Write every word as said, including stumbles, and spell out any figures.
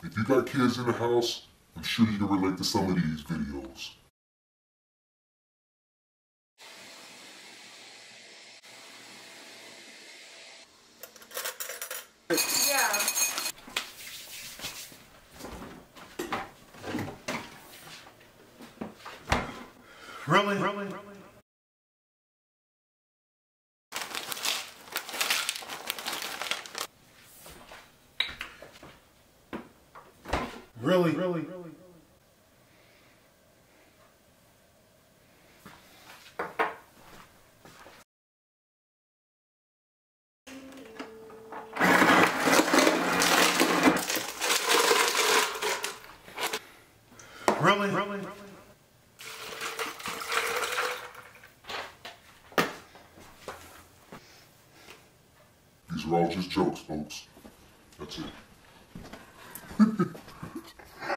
If you got kids in the house, I'm sure you can relate to some of these videos. Yeah. Really? Really? Really? Really? Really? Really? Really? These are all just jokes, folks. That's it.